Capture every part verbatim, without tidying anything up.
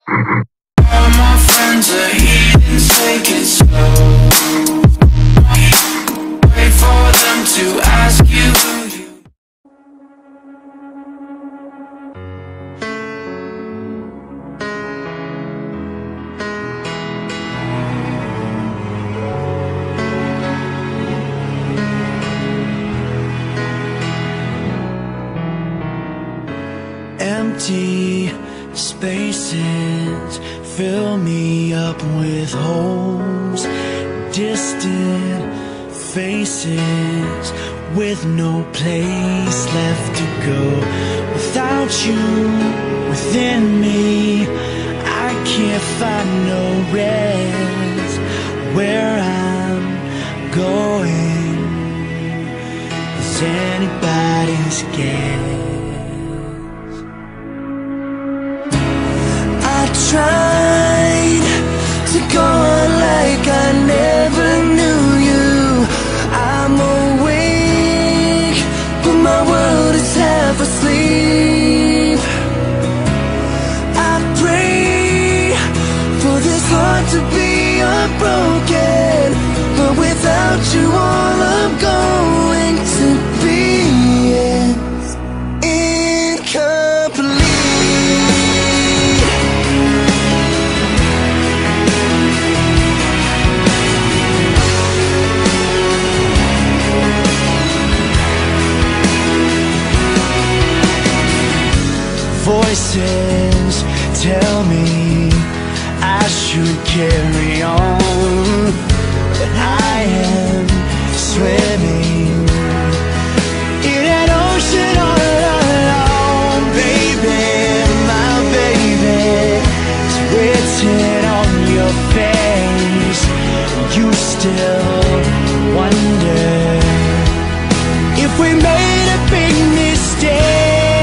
All my friends are heathens, take it slow. Wait for them to ask you who you. Empty spaces fill me up with holes, distant faces with no place left to go. Without you within me, I can't find no rest. Where I'm going, is anybody's guess? I tried to go on like I never knew you. I'm awake, but my world is half asleep. I pray for this heart to be unbroken, but without you all I'm going to be is incomplete. Voices tell me I should carry on, but I am swimming in an ocean all alone. Baby, my baby, it's written on your face. You still wonder if we made a big mistake.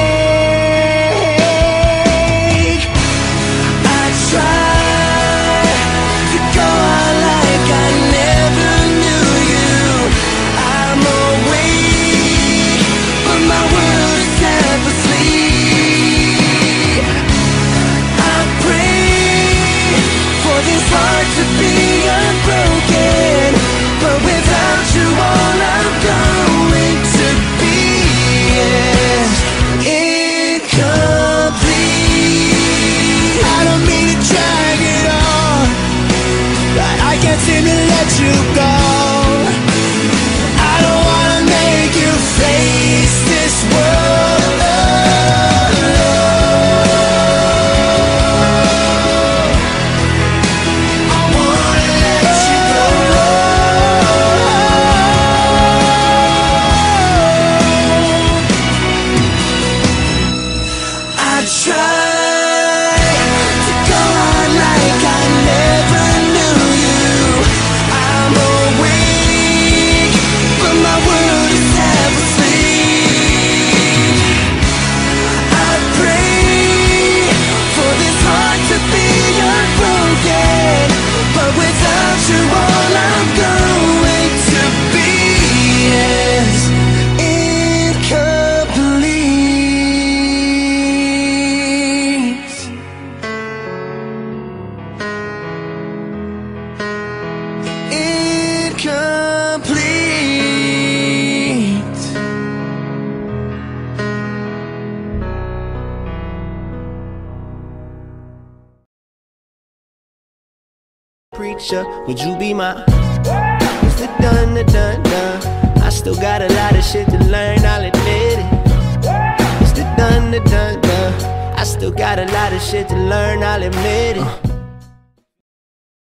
Seem to let you go. I don't wanna make you face this world alone. I wanna let you go. I try to go on like I never knew you. I'm awake, but my world is half asleep. I pray for this heart to be unbroken, but without you all I'm going to be is incomplete. Incomplete. Preacher, would you be my? It's the done, the done, done. I still got a lot of shit to learn, I'll admit it. It's the done, the done, done. I still got a lot of shit to learn, I'll admit it.